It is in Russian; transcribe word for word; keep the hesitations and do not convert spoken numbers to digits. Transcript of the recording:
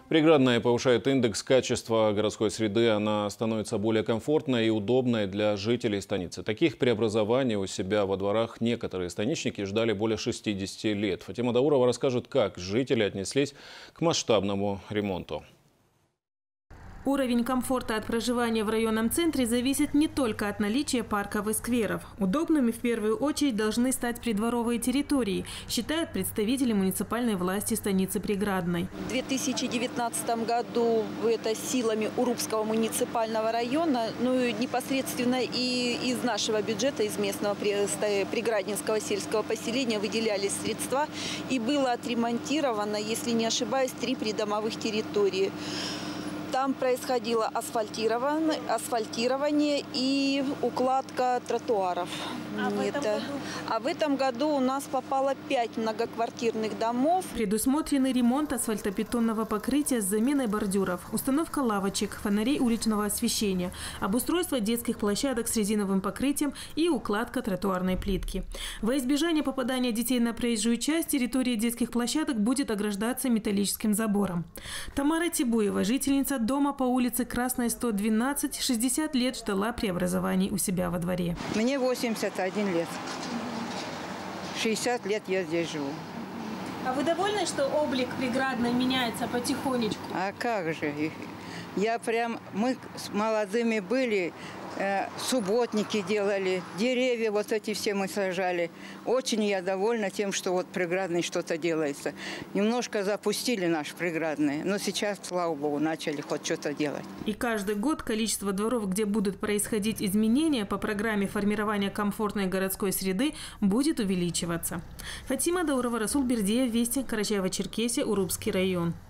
Приградная повышает индекс качества городской среды. Она становится более комфортной и удобной для жителей станицы. Таких преобразований у себя во дворах некоторые станичники ждали более шестидесяти лет. Фатима Даурова расскажет, как жители отнеслись к масштабному ремонту. Уровень комфорта от проживания в районном центре зависит не только от наличия парков и скверов. Удобными в первую очередь должны стать придворовые территории, считают представители муниципальной власти станицы Приградной. В две тысячи девятнадцатом году это силами Урупского муниципального района, ну и непосредственно и из нашего бюджета, из местного Приградненского сельского поселения выделялись средства, и было отремонтировано, если не ошибаюсь, три придомовых территории. Там происходило асфальтирование, асфальтирование и укладка тротуаров. А в, этом году? а в этом году у нас попало пять многоквартирных домов. Предусмотренный ремонт асфальтобетонного покрытия с заменой бордюров, установка лавочек, фонарей уличного освещения, обустройство детских площадок с резиновым покрытием и укладка тротуарной плитки. Во избежание попадания детей на проезжую часть, территория детских площадок будет ограждаться металлическим забором. Тамара Тибуева, жительница дома по улице Красной, сто двенадцать, шестьдесят лет ждала преобразований у себя во дворе. Мне восемьдесят один лет. шестьдесят лет я здесь живу. А вы довольны, что облик Приградной меняется потихонечку? А как же? Я прям, мы с молодыми были, э, субботники делали, деревья вот эти все мы сажали. Очень я довольна тем, что вот Приградной что-то делается. Немножко запустили наш Приградный, но сейчас, слава богу, начали хоть что-то делать. И каждый год количество дворов, где будут происходить изменения по программе формирования комфортной городской среды, будет увеличиваться. Фатима Даурова, Расул Бердиев, Вести, Карачаево-Черкесия, Урупский район.